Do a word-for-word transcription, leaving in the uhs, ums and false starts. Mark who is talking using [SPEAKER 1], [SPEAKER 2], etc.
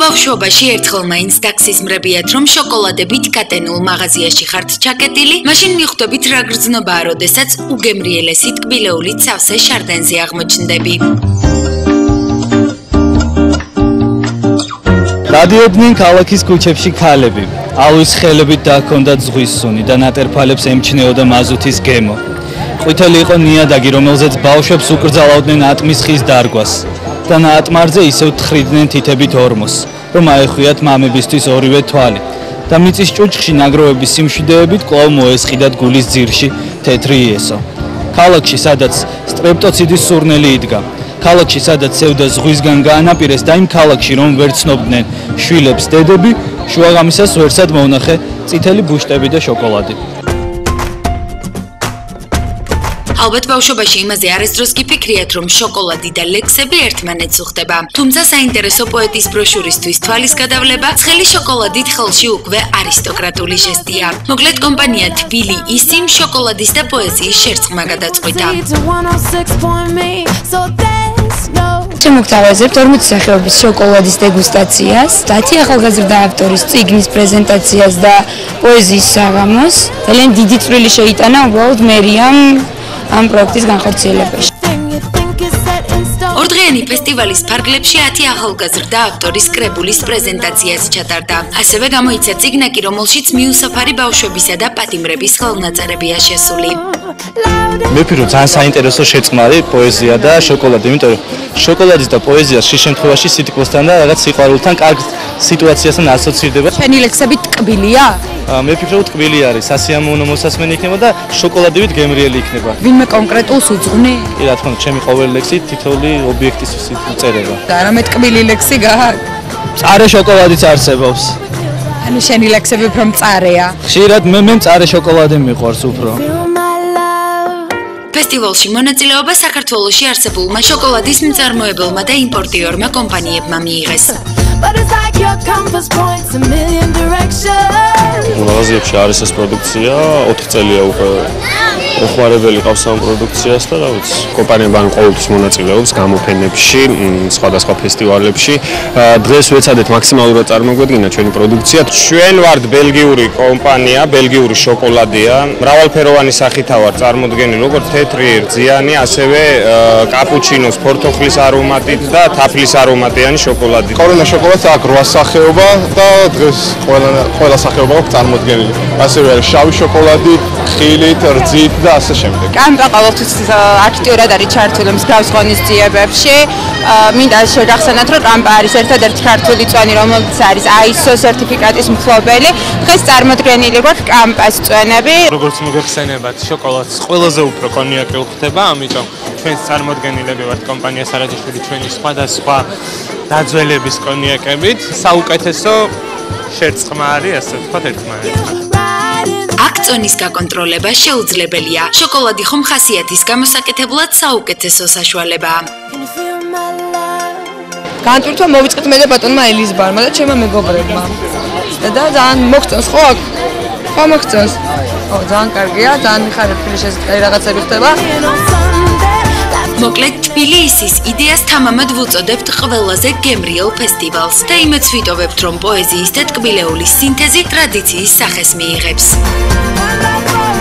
[SPEAKER 1] ბავშვობაში ერთხელ მაინც დაგსიზმრებიათ, რომ შოკოლადებით კატენულ მაღაზიაში ხართ ჩაკეტილი, მაშინ მიხვდებით რა გრძნობაა, როდესაც უგემრიელესი ტკბილეულით სავსე შარდენზე აღმოჩნდები.
[SPEAKER 2] გადიოდნენ ქალაქის ქუჩებში ქალები. ალვის ხელებით დაჰქონდათ ზღვის სუნი და ნატერფალებს ემჩნეოდა მაზუთის გემო. ყვითელი იყო ნიადაგი, რომელზეც ბავშვებს უკრძალავდნენ ატმის ხის დარგვას და ნაატმარზე ისევ თხრიდნენ თითებით ორმოს, რომ აეხვიათ მამებისთვის ორივე თვალი. და მიწის ჭუჭხში ნაგროვების სიმშვიდეებით კვლავ მოესყიდათ გულის ძირში თეთრი იესო. ქალაქში, სადაც სტრეპტოციდის სურნელი იდგა. ქალაქში, სადაც სევდა ზღვისგან გაანაპირეს და იმ ქალაქში, რომ ვერ ცნობდნენ შვილებს დედები, შუაღამისას ვერსად მოვნახე წითელი ბუშტები და შოკოლადი.
[SPEAKER 1] ალბათ ბავშვობაში იმაზე არასდროს გიფიქრიათ, რომ შოკოლადი და ლექსები ერთმანეთს უხდება. თუმცა საინტერესო პოეტის ბროშურისთვის თვალის გადავლება ცხელი შოკოლადით ხელში უკვე არისტოკრატული ჟესტია. მოკლედ კომპანია თბილი ისიმ შოკოლადის და პოეზიის შერწყმა გადაწყვიტა.
[SPEAKER 3] შემოგთავაზებთ ორმოცი სახეობის შოკოლადის დეგუსტაციას, ათი ახალგაზრდა ავტორის წიგნის პრეზენტაციას და პოეზიის საღამოს. ძალიან დიდი წვლილი შეიტანა უბრალოდ მერიამ ამ პროექტის განხორციელებაში.
[SPEAKER 1] ორდღიანი ფესტივალის ფარგლებში ათი ახალგაზრდა ავტორის კრებულის პრეზენტაციას ჩატარდა. ასევე გამოიცა წიგნაკი, რომელშიც მიუსაფარი ბავშვებისა და პატიმრების ხელნაწერებია შესული.
[SPEAKER 2] მე ვფიქრობ, ძალიან საინტერესო შეწყმარი პოეზია და შოკოლადი, იმიტომ რომ შოკოლადის და პოეზიას შე შემთხვევაში სიტყვასთან და რაღაც სიყვარულთან კარგ სიტუაციასთან ასოცირდება.
[SPEAKER 3] ჩვენი ლექსები ტკბილია?
[SPEAKER 2] მე ვფიქრობ, ტკბილი არის, სასიამოვნო მოსასმენი იქნება და შოკოლადივით გემრიელი იქნება.
[SPEAKER 3] ვინმე კონკრეტულს უძღვნი?
[SPEAKER 2] კი, რა თქმა უნდა, ჩემი ყოველი ლექსი თითოეული ობიექტის წერება.
[SPEAKER 3] და რამე ტკბილი ლექსი გააქვს?
[SPEAKER 2] მწარე შოკოლადიც არსებობს.
[SPEAKER 3] ანუ შენი ლექსები უფრო მწარეა.
[SPEAKER 2] ხშირად მე მე მწარე შოკოლადი მიყვარს უფრო.
[SPEAKER 1] ფესტივალში მონაწილეობა საქართველოში არსებულმა შოკოლადის მწარმოებელმა და იმპორტიორმა კომპანიებმა მიიღეს.
[SPEAKER 4] მაღაზიებში არის ეს პროდუქცია, ოთხ წელია უკვე მოხმარებელი ყავს ამ პროდუქციას და რა ვიცი, კომპანია ბან ყოველთვის მონაწილეობს გამოფენებში, სხვადასხვა ფესტივალებში. დღეს ვეცადეთ მაქსიმალურად წარმოგვედგინა ჩვენი პროდუქცია. ჩვენ ვართ ბელგიური კომპანია, ბელგიური შოკოლადია, მრავალფეროვანი სახითა ვარ წარმოდგენილი, როგორც თეთრი, რძიანი, ასევე კაპუჩინოს, ფორთოხლის არომატით და თაფლის არომატიანი შოკოლადი.
[SPEAKER 5] კორონა შოკოლადს აქვს რვა სახეობა და დღეს ყველა ყველა სახეობა აქვს წარმოდგენილი. ასევე არის შავი შოკოლადი, ხილით, რძით და ასე შემდეგ.
[SPEAKER 3] კამპა ყოველთვის აქტიურად არის ჩართული მსგავს ღონისძიებებში. მინდა შეგახსენოთ, რომ კამპა არის ერთადერთი ქართული წვენი, რომელიც არის I S O სერტიფიკატის მფლობელი. დღეს წარმოდგენილი გვაქვს კამპას წვენები.
[SPEAKER 6] როგორც მოგეხსენებათ, შოკოლადს ყველაზე უფრო კონიაკი უხდება, ამიტომ ჩვენს წარმოდგენილები ვართ კომპანია სარაჯიშვილი ჩვენი სხვადასხვა დაძველების კონიაკებით. საუკეთესო შერწყმა არის, ასე ვთქვათ, ერთმანეთთან.
[SPEAKER 1] აქ წონის გაკონტროლება შეუძლებელია. შოკოლადი ხომ ხასიათის გამოსაკეთებლად საუკეთესო საშუალებაა.
[SPEAKER 3] განტვირთვა მოვიწყეთ მე და ბატონმა ელიზბარმა და ჩემმა მეგობრებმა. და ძალიან მოგწონს ხო აქ? ხო მოგწონს. ხო, ძალიან კარგია, ძალიან მიხარებული შესაძლებელი რაღაცები ხდება.
[SPEAKER 1] მოკლედ თბილისის იდეას თამამად ვუწოდებთ ყველაზე გემრიელ ფესტივალს და იმედს ვიტოვებთ, რომ პოეზიის და ტკბილეულის სინთეზი ტრადიციის სახეს მიიღებს.